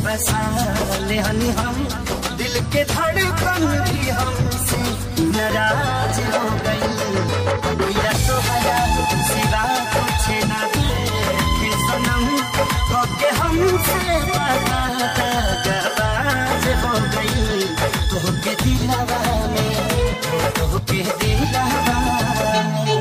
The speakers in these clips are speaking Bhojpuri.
बसा ले हनी हम, दिल के धड़कन भी हमसे नाराज हो गई। मेरा तो हरा सिवा कुछ ना देखे सनम, के हमसे गवाज हो गई। तो के दिलवा में, तो के दिलवा में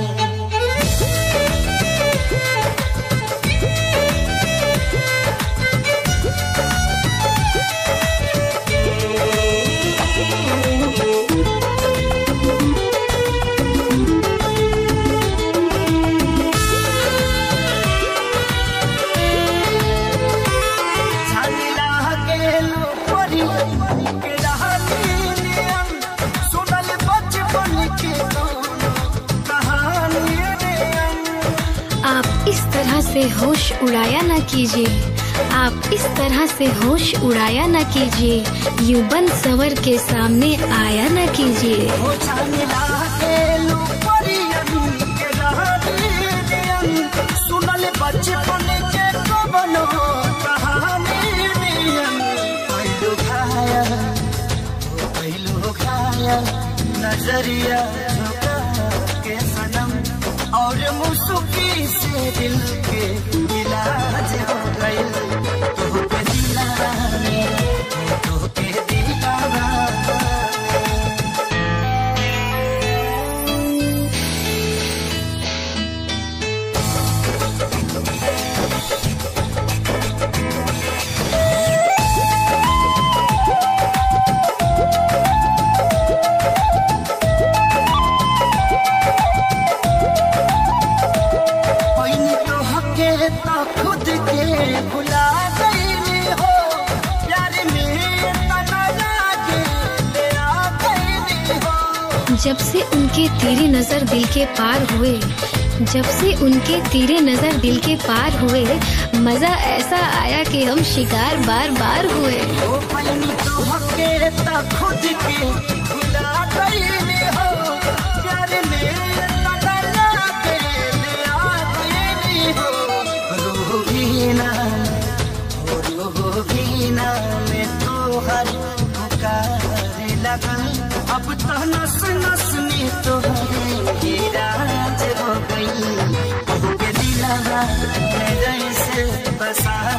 से होश उड़ाया न कीजिए, आप इस तरह से होश उड़ाया न कीजिए, यूं बन सवर के सामने आया न कीजिए। नजरिया के सनम और मुस्की से दिल के इलाज हो गई। तो के दिलवा में, तो के दिलवा खुद के भुला गई हो, प्यार में तना लागे ले आ गई हो। जब से उनके तेरी नजर दिल के पार हुए, जब से उनके तेरे नजर दिल के पार हुए, मजा ऐसा आया कि हम शिकार बार बार हुए। खुद के भुला गई हो, प्यार में तना लागे ले आ गई हो। रोहीना में तो हर पुकार लगन, अब तो नस नस में तो राज हो गई। के दिलवा में जैसे बसा